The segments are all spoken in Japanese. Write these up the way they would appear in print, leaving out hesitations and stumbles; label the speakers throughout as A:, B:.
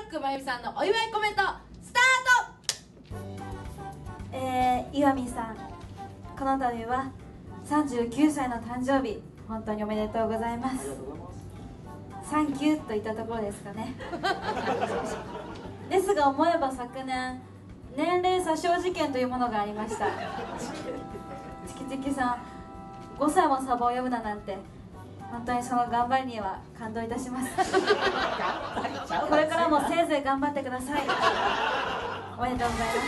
A: ックまゆみさんのお祝いコメントスタート。
B: 岩見さん、この度は39歳の誕生日、本当におめでとうございます。サンキューといったところですかね。ですが思えば昨年年齢詐称事件というものがありました。チキチキさん、5歳もサバを呼ぶだなんて、本当にその頑張りには感動いたします。これからもせいぜい頑張ってください。おめでとうございます。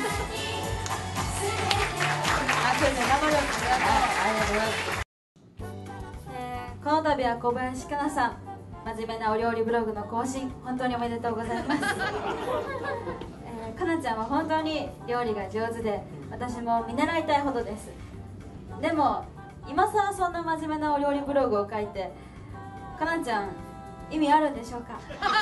A: 先生頑張ります。ありがとうございます。
B: この度は小林かなさん、真面目なお料理ブログの更新、本当におめでとうございます。かなちゃんは本当に料理が上手で、私も見習いたいほどです。でも今さらそんな真面目なお料理ブログを書いて、かなちゃん意味あるんでしょうか。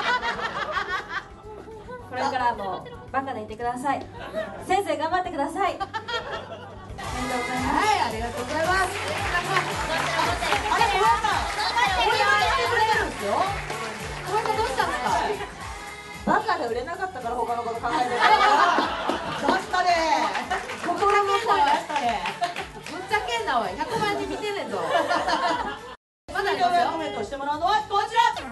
B: これからもバカでいてください。先生頑張ってください。おめでとうございます。
A: はい、ありがとうございます。あれ、小林さん、これやってくれるんですよ。小林さんどうしたんですか。
C: バカで売れなかったから他のこと考えてる。出したね。
A: 心の声出したね。ぶっちゃけんなおい、100万人見てねえぞ。まだありますよ。
C: コメントしてもらうのはこちら。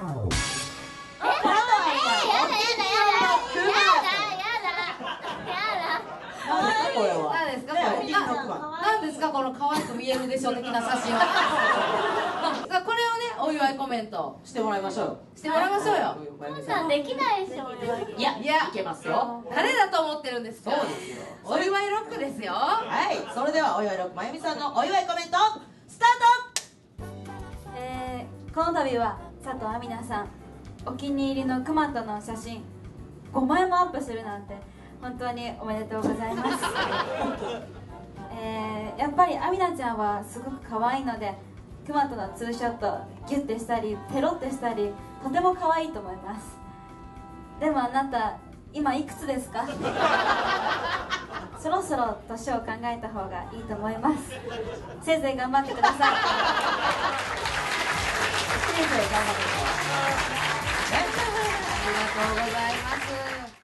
A: 何ですかこれ。何ですかこの可愛く見えるでしょ的な写真は。さあこれをねお祝いコメント
C: してもらいましょう。
A: してもらいましょうよ。
D: こんなんできないでしょ。
C: いやいけますよ。
A: 誰だと思ってるんですか。
C: そうですよ。
A: お祝いロックですよ。
C: はい、それではお祝いロックまゆみさんのお祝いコメントスター
B: ト。この度は佐藤亜美奈さん、お気に入りのクマとの写真5枚もアップするなんて本当におめでとうございます。やっぱり亜美奈ちゃんはすごく可愛いので、クマとのツーショットギュッてしたりペロってしたり、とても可愛いと思います。でもあなた今いくつですか。そろそろ年を考えた方がいいと思います。せいぜい頑張ってください。
C: せいぜい頑張ってください。
A: ありがとうございます。